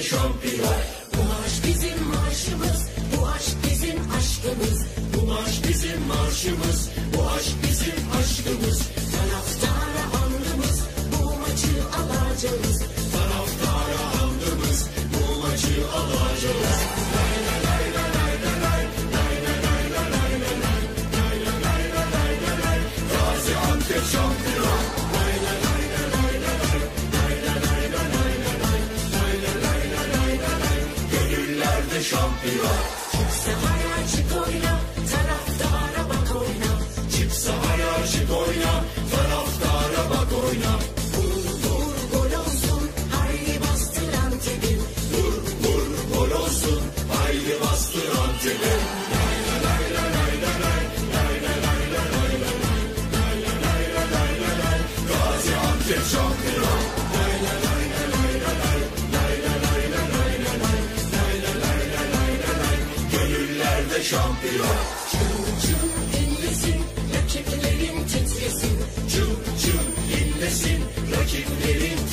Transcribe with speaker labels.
Speaker 1: şampiyon.
Speaker 2: Bu marş bizim marşımız, bu aşk bizim aşkımız.
Speaker 1: Bu marş bizim marşımız, bu aşk bizim aşkımız.
Speaker 2: Taraftara andımız, bu maçı alacağız.
Speaker 1: Taraftara andımız, bu maçı alacağız. Gaziantep şampiyon. Gönüllerde şampiyon.
Speaker 2: Çık sahaya çık oyna, taraftara bak oyna.
Speaker 1: Çık sahaya çık oyna, taraftara bak oyna.
Speaker 2: Vur vur gol olsun, haydi bastır Antep'im.
Speaker 1: Vur vur gol olsun, haydi bastır Antep'e. Gaziantep şampiyon. Gönüllerde şampiyon.
Speaker 2: Çın çın inlesin, rakiplerin titresin.
Speaker 1: Çın çın inlesin, rakiplerin